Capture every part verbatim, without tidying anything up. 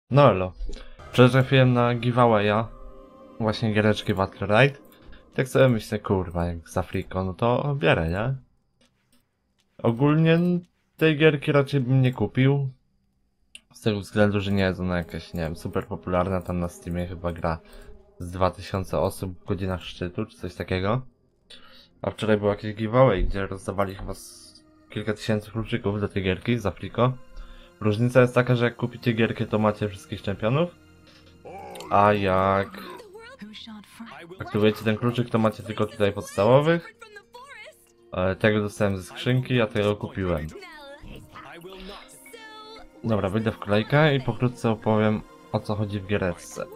No elo. Przetrafiłem na giveawaya właśnie giereczki Battle Ride. Tak sobie myślę, kurwa, jak z Afriko, no to bierę, nie? Ogólnie tej gierki raczej bym nie kupił. Z tego względu, że nie jest ona jakaś, nie wiem, super popularna. Tam na Steamie chyba gra z dwa tysiące osób w godzinach szczytu, czy coś takiego. A wczoraj był jakiś giveaway, gdzie rozdawali chyba z kilka tysięcy kluczyków do tej gierki z Afriko. Różnica jest taka, że jak kupicie gierkę, to macie wszystkich czempionów, a jak aktywujecie ten kluczyk, to macie tylko tutaj podstawowych. E, tego dostałem ze skrzynki, a tego kupiłem. Dobra, wyjdę w kolejkę i pokrótce opowiem, o co chodzi w giereczce.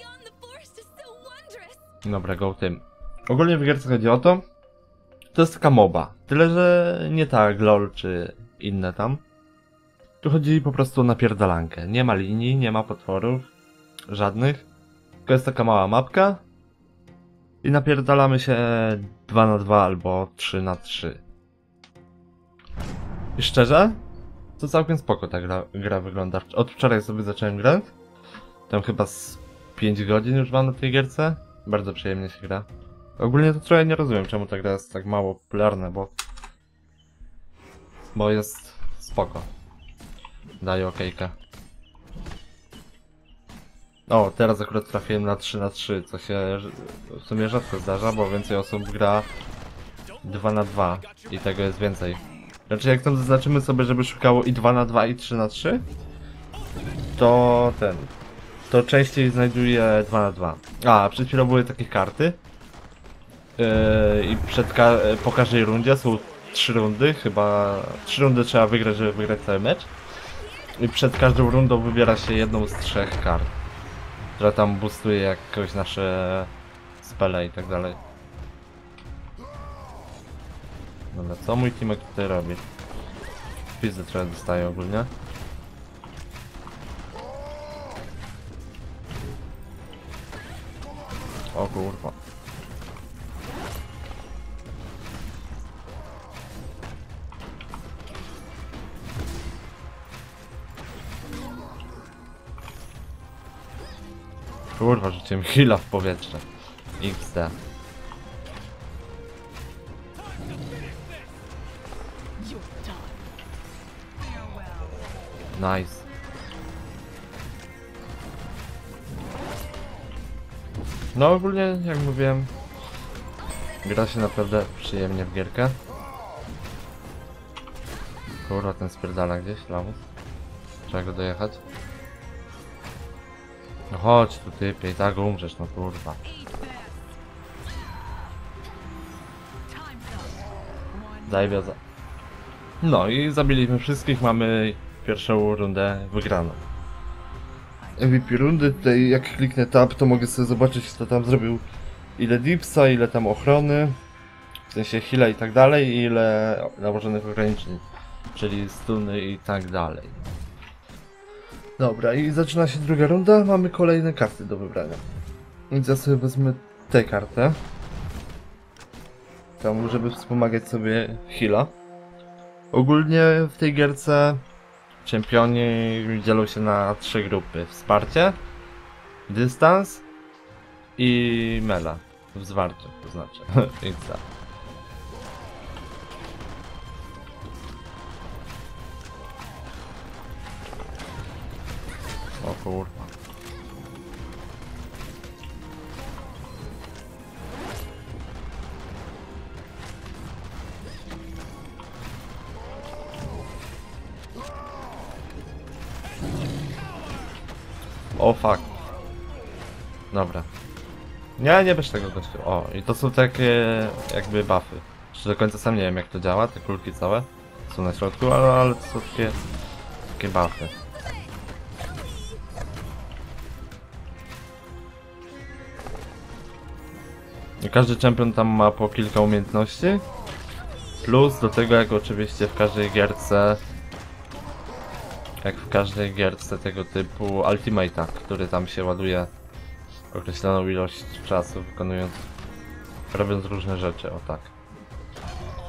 Dobra, go tym. Ogólnie w gierce chodzi o to, to jest taka moba, tyle że nie tak LOL czy inne tam. Tu chodzi po prostu o napierdalankę. Nie ma linii, nie ma potworów. Żadnych. Tylko jest taka mała mapka. I napierdalamy się dwa na dwa albo trzy na trzy. I szczerze, to całkiem spoko ta gra, gra wygląda. Od wczoraj sobie zacząłem grać. Tam chyba z pięć godzin już mam na tej gierce. Bardzo przyjemnie się gra. Ogólnie to trochę nie rozumiem, czemu ta gra jest tak mało popularna, bo... Bo jest spoko. Daję okejkę. O, teraz akurat trafiłem na trzy na trzy, co się w sumie rzadko zdarza, bo więcej osób gra dwa na dwa i tego jest więcej. Znaczy jak tam zaznaczymy sobie, żeby szukało i dwa na dwa i trzy na trzy, to ten, to częściej znajduje dwa na dwa. A, przed chwilą były takie karty yy, i przed ka po każdej rundzie są trzy rundy, chyba trzy rundy trzeba wygrać, żeby wygrać cały mecz. I przed każdą rundą wybiera się jedną z trzech kart, która tam boostuje jakoś nasze spele i tak dalej. Dobra, co mój teamek tutaj robi? Pizzy trochę dostaje ogólnie. O kurwa. Kurwa, rzuciłem heala w powietrze. iks de. Nice. No ogólnie, jak mówiłem, gra się naprawdę przyjemnie w gierkę. Kurwa, ten spierdala gdzieś, lamus. Trzeba go dojechać. No chodź tu typie, i tak umrzesz, no kurwa. Daj wiodza. No i zabiliśmy wszystkich, mamy pierwszą rundę wygraną. M V P rundy, tutaj jak kliknę tab, to mogę sobie zobaczyć, kto tam zrobił ile dipsa, ile tam ochrony, w sensie heala i tak dalej, i ile nałożonych ograniczeń, czyli stuny i tak dalej. Dobra, i zaczyna się druga runda, mamy kolejne karty do wybrania. Więc ja sobie wezmę tę kartę. Tam, żeby wspomagać sobie heala. Ogólnie w tej gierce czempioni dzielą się na trzy grupy. Wsparcie, dystans i mela. W zwarciu, to znaczy. I co? O kurwa. O fuck. Dobra. Nie, nie bierz tego gościu. O, i to są takie jakby buffy. Jeszcze do końca sam nie wiem jak to działa, te kulki całe są na środku, ale, ale to są takie, takie buffy. I każdy czempion tam ma po kilka umiejętności. Plus do tego, jak oczywiście w każdej gierce, jak w każdej gierce tego typu ultimate'a, który tam się ładuje określoną ilość czasu, wykonując, robiąc różne rzeczy, o tak.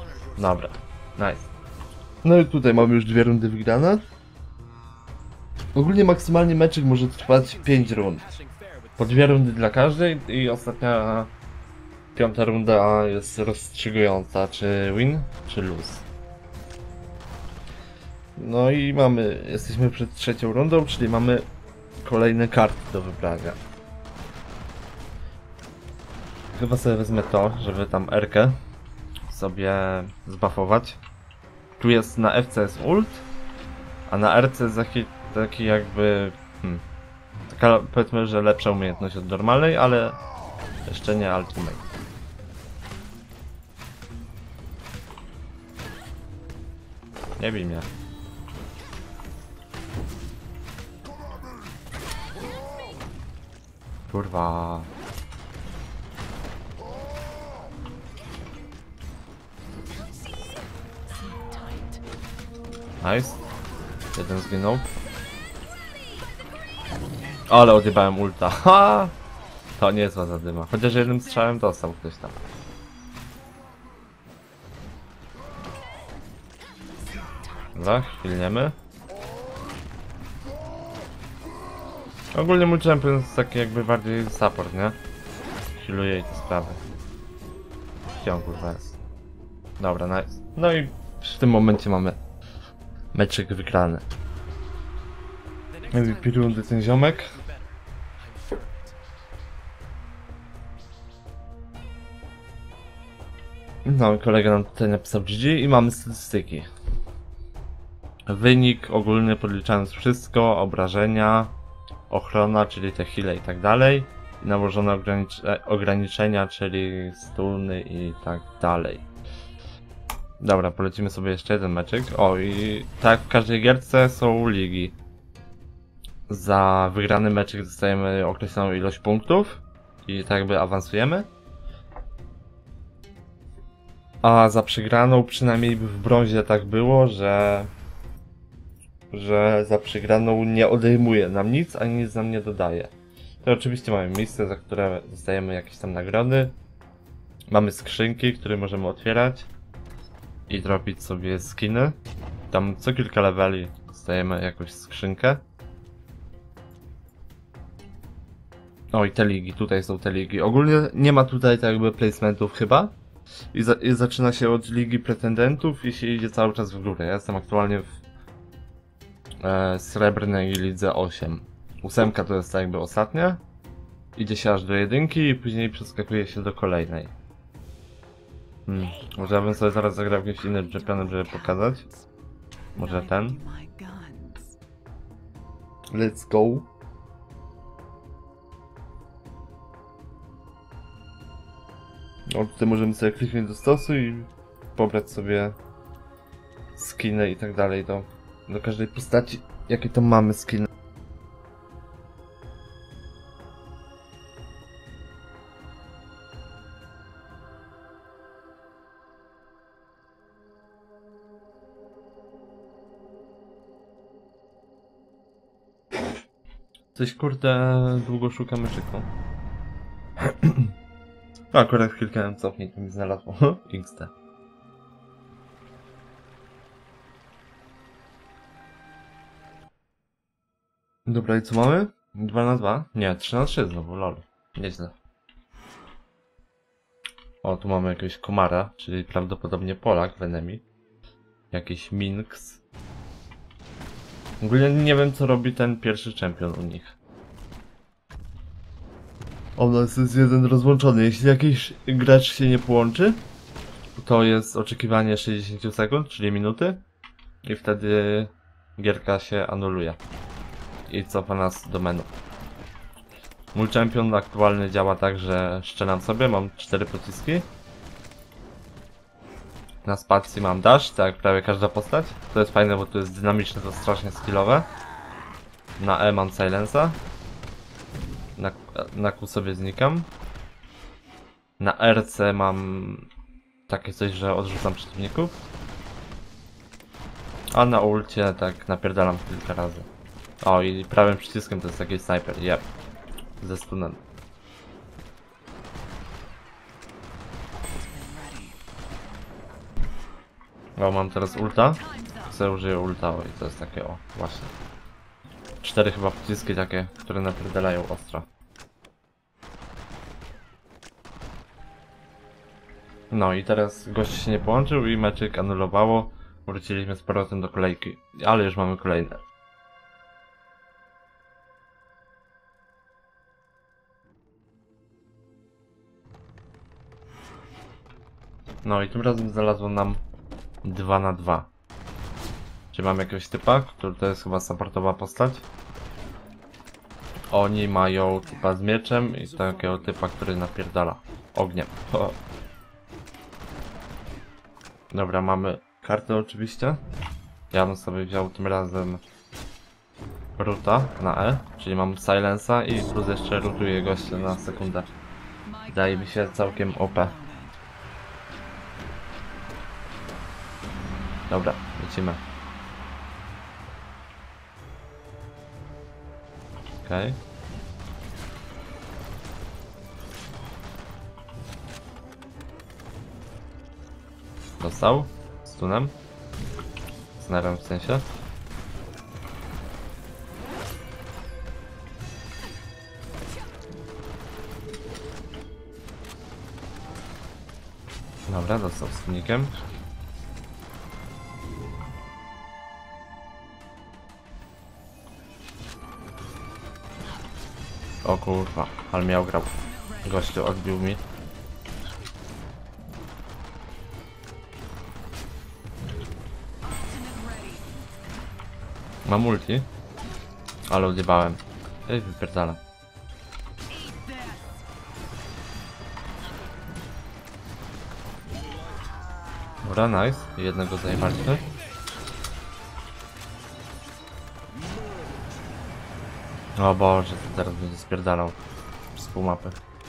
Dobra, nice. No i tutaj mamy już dwie rundy wygrane. Ogólnie maksymalnie meczyk może trwać pięć rund. Po dwie rundy dla każdej i ostatnia piąta runda jest rozstrzygująca, czy win, czy lose. No i mamy, jesteśmy przed trzecią rundą, czyli mamy kolejne karty do wybrania. Chyba sobie wezmę to, żeby tam R-kę sobie zbuffować. Tu jest na F C jest ult, a na R C jest taki, taki jakby... Hmm, taka powiedzmy, że lepsza umiejętność od normalnej, ale jeszcze nie ultimate. Nie bij mnie. Kurwa. Nice. Jeden zginął. Ale odjebałem ulta. Ha! To nie jest zła zadyma. Chociaż jednym strzałem dostał ktoś tam. Dobra, chwilniemy. Ogólnie mój champion jest taki jakby bardziej support, nie? Healuje i te sprawy. Gdzie on kurwa jest? Dobra, nice. No i w tym momencie mamy meczyk wygrany. M V P rundy ten ziomek. No, kolega nam tutaj napisał G G i mamy statystyki. Wynik ogólny podliczając wszystko, obrażenia, ochrona, czyli te heale i tak dalej. I nałożone ogranicze ograniczenia, czyli stuny i tak dalej. Dobra, polecimy sobie jeszcze jeden meczyk. O, i tak w każdej gierce są ligi. Za wygrany meczyk dostajemy określoną ilość punktów i tak jakby awansujemy. A za przegraną, przynajmniej w brązie tak było, że że za przegraną nie odejmuje nam nic, ani nic nam nie dodaje. To oczywiście mamy miejsce, za które dostajemy jakieś tam nagrody. Mamy skrzynki, które możemy otwierać i dropić sobie skiny. Tam co kilka leveli dostajemy jakąś skrzynkę. O, i te ligi, tutaj są te ligi. Ogólnie nie ma tutaj tak jakby placementów chyba. I, za, i zaczyna się od ligi pretendentów i się idzie cały czas w górę. Ja jestem aktualnie w e, srebrnej lidze osiem. Ósemka to jest tak jakby ostatnia. Idzie się aż do jedynki i później przeskakuje się do kolejnej. Hmm. Może ja bym sobie zaraz zagrał jakimś innym championem, żeby pokazać. Może ten. Let's go. No tutaj możemy sobie kliknąć do stosu i pobrać sobie skiny i tak dalej do, do każdej postaci, jakie to mamy skiny. Coś kurde długo szukam meczyku. No akurat klikałem cofnij, to mi znalazło. X D. Dobra, i co mamy? dwa na dwa? Nie, trzy na trzy znowu, lol. Nieźle. O, tu mamy jakiegoś komara, czyli prawdopodobnie Polak w enemy. Jakiś Minx. Ogólnie nie wiem, co robi ten pierwszy czempion u nich. O, nas jest jeden rozłączony. Jeśli jakiś gracz się nie połączy, to jest oczekiwanie sześćdziesiąt sekund, czyli minuty. I wtedy gierka się anuluje. I cofa nas do menu. Mój champion aktualny działa tak, że szczelam sobie, mam cztery pociski. Na spacji mam dash, tak jak prawie każda postać. To jest fajne, bo to jest dynamiczne, to strasznie skillowe. Na E mam silensa. Na, na Q sobie znikam. Na R C mam takie coś, że odrzucam przeciwników. A na ulcie tak napierdalam kilka razy. O, i prawym przyciskiem to jest taki sniper, jep. Ze stunem. O, mam teraz ulta. Chcę użyję ulta, o, i to jest takie, o, właśnie. cztery chyba pociski takie, które napierdalają ostro. No i teraz gość się nie połączył i meczyk anulowało. Wróciliśmy z powrotem do kolejki, ale już mamy kolejne. No i tym razem znalazło nam dwa na dwa. Czy mam jakiegoś typa, który to jest chyba supportowa postać? Oni mają typa z mieczem i takiego typa, który napierdala ogniem. O. Dobra, mamy kartę oczywiście. Ja bym sobie wziął tym razem Ruta na E, czyli mam Silensa i plus jeszcze rutuję gościa na sekundę. Wydaje mi się całkiem O P. Dobra, lecimy. Okej. Okay. Dostał? Stunem? Snarem w sensie? Dobra, dostał stunikiem. O kurwa, ale miał grał. Gościu odbił mi. Mam ulti. Ale odjebałem. Ej, wypierdalam. Dobra, nice. Jednego zajebaliśmy. O Boże, to teraz będzie spierdalał przez pół mapy.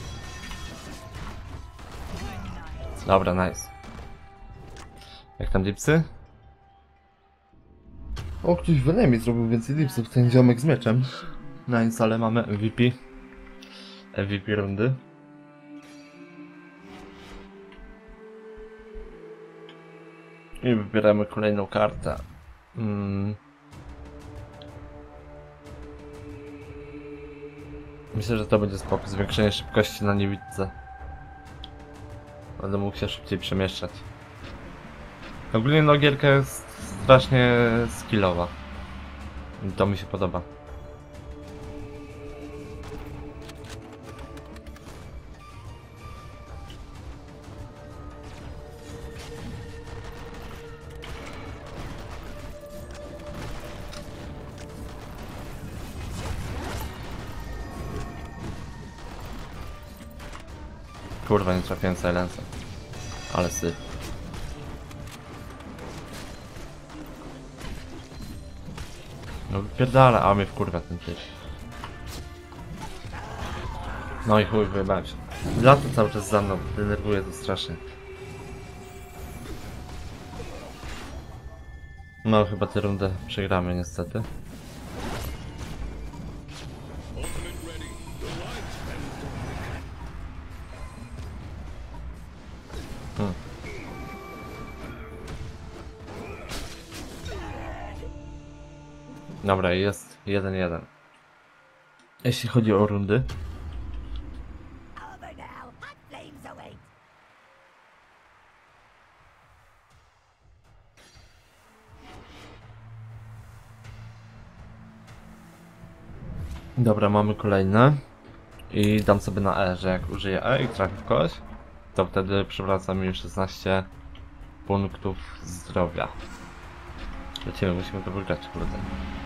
Dobra, nice. Jak tam dipsy? O, ktoś w enemy zrobił więcej dipsów, ten ziomek z mieczem. Nice, ale mamy M V P. M V P rundy. I wybieramy kolejną kartę. Hmm. Myślę, że to będzie spoko. Zwiększenie szybkości na niewidce. Będę mógł się szybciej przemieszczać. Ogólnie no, gierka jest strasznie skillowa. I to mi się podoba. Kurwa, nie trafiłem Silensa. Ale syf. No wypierdala, a mnie wkurwa ten typ. No i chuj, wyjebałem się. Lata cały czas za mną, denerwuje to strasznie. No chyba tę rundę przegramy niestety. Hmm. Dobra, jest jeden jeden. Jeśli chodzi o rundy. Dobra, mamy kolejne. I dam sobie na E, że jak użyję E i trafię w kogoś, to wtedy przywraca mi szesnaście punktów zdrowia. Lecimy, musimy to wygrać, kurde.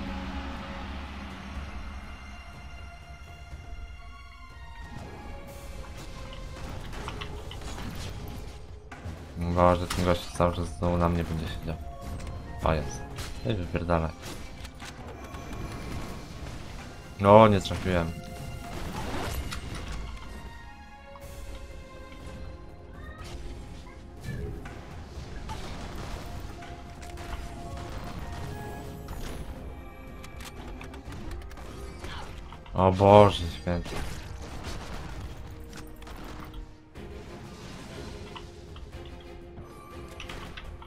Boże, ten gość cały czas znowu na mnie będzie siedział. Pajac. Ej, wypierdalaj. No, nie trafiłem. O Boże święty.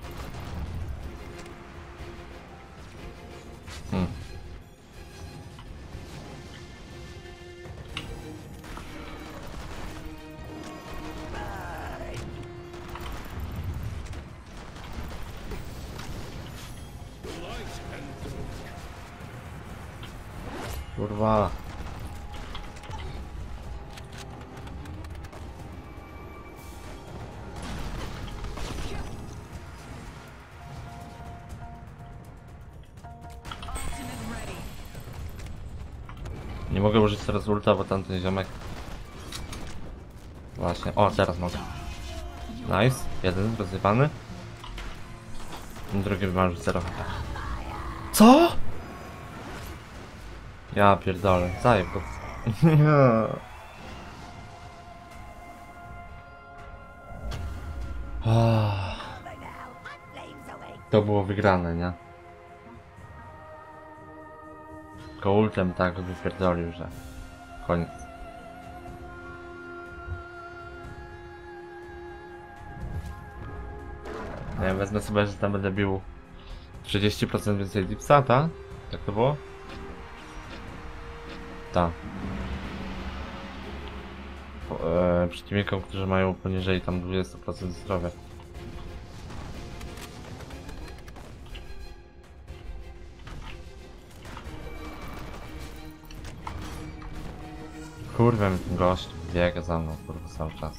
Hmm. Kurwa. Nie mogę użyć teraz ulta, bo tamten ziomek... Właśnie, o teraz mogę. Nice, jeden rozjebany. Drugi ma już zero H P. Co? Ja pierdolę, zajeb go. To było wygrane, nie? Tylko ultem tak wypierdolił, że koniec. Nie wiem, wezmę sobie, że tam będę bił trzydzieści procent więcej dipsa, ta? Tak to było? Ta. E, przeciwnikom, którzy mają poniżej tam dwadzieścia procent zdrowia. Kurwa, mi ten gość biega za mną, kurwa, cały czas.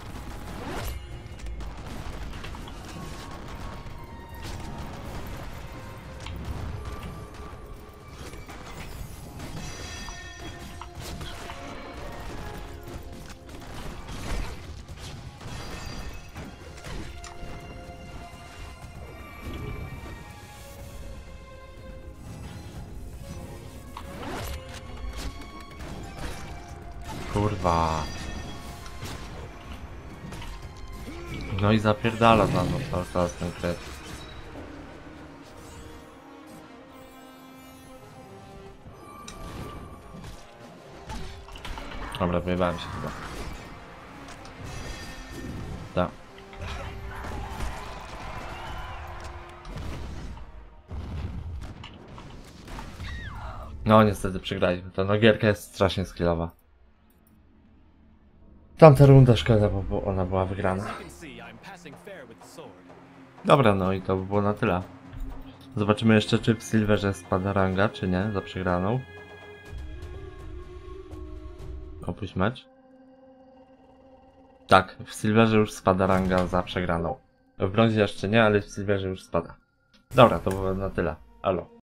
Kurwa. No i zapierdala na mną cały czas ten kret. Dobra, wyjebałem się chyba. Tak. No niestety przegraliśmy. Ta no, gierka jest strasznie skillowa. Tamta runda szkoda, bo, bo ona była wygrana. Dobra, no i to by było na tyle. Zobaczymy jeszcze, czy w Silverze spada ranga, czy nie, za przegraną. Opuść mecz. Tak, w Silverze już spada ranga za przegraną. W brązie jeszcze nie, ale w Silverze już spada. Dobra, to było na tyle. Alo.